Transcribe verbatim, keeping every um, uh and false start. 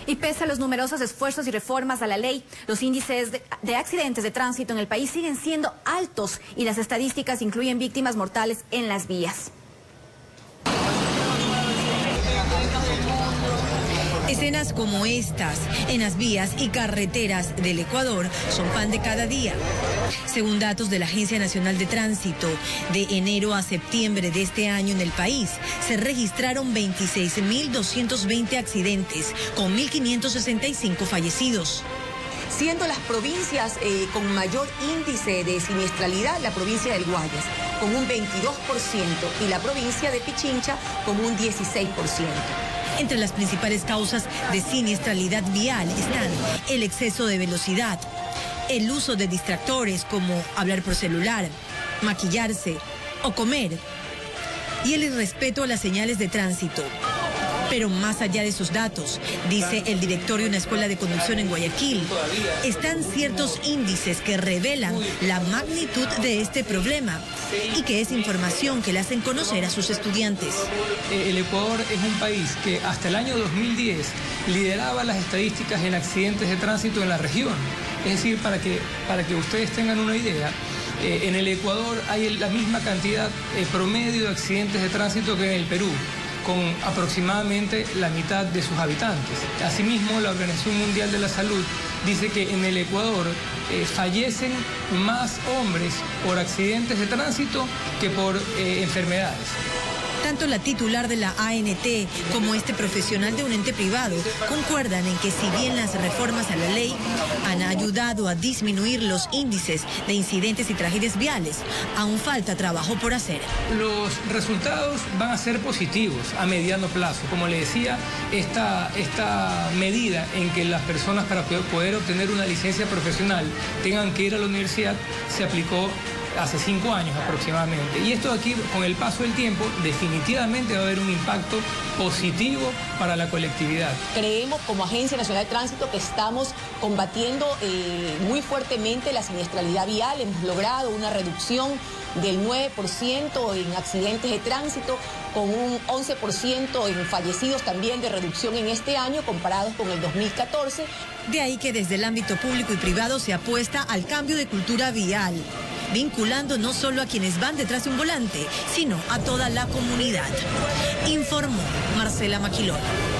Y pese a los numerosos esfuerzos y reformas a la ley, los índices de, de accidentes de tránsito en el país siguen siendo altos y las estadísticas incluyen víctimas mortales en las vías. Escenas como estas en las vías y carreteras del Ecuador son pan de cada día. Según datos de la Agencia Nacional de Tránsito, de enero a septiembre de este año en el país se registraron veintiséis mil doscientos veinte accidentes con mil quinientos sesenta y cinco fallecidos. Siendo las provincias eh, con mayor índice de siniestralidad la provincia del Guayas, con un veintidós por ciento, y la provincia de Pichincha con un dieciséis por ciento. Entre las principales causas de siniestralidad vial están el exceso de velocidad, el uso de distractores como hablar por celular, maquillarse o comer, y el irrespeto a las señales de tránsito. Pero más allá de esos datos, dice el director de una escuela de conducción en Guayaquil, están ciertos índices que revelan la magnitud de este problema y que es información que le hacen conocer a sus estudiantes. El Ecuador es un país que hasta el año dos mil diez lideraba las estadísticas en accidentes de tránsito en la región. Es decir, para que, para que ustedes tengan una idea, eh, en el Ecuador hay la misma cantidad eh, promedio de accidentes de tránsito que en el Perú, con aproximadamente la mitad de sus habitantes. Asimismo, la Organización Mundial de la Salud dice que en el Ecuador eh, fallecen más hombres por accidentes de tránsito que por eh, enfermedades. Tanto la titular de la A N T como este profesional de un ente privado concuerdan en que si bien las reformas a la ley han ayudado a disminuir los índices de incidentes y tragedias viales, aún falta trabajo por hacer. Los resultados van a ser positivos a mediano plazo. Como le decía, esta, esta medida en que las personas para poder obtener una licencia profesional tengan que ir a la universidad se aplicó hace cinco años aproximadamente. Y esto aquí, con el paso del tiempo, definitivamente va a haber un impacto positivo para la colectividad. Creemos como Agencia Nacional de Tránsito que estamos combatiendo eh, muy fuertemente la siniestralidad vial. Hemos logrado una reducción del nueve por ciento en accidentes de tránsito, con un once por ciento en fallecidos también de reducción en este año comparados con el dos mil catorce. De ahí que desde el ámbito público y privado se apuesta al cambio de cultura vial, vinculando no solo a quienes van detrás de un volante, sino a toda la comunidad. Informó Marcela Maquilón.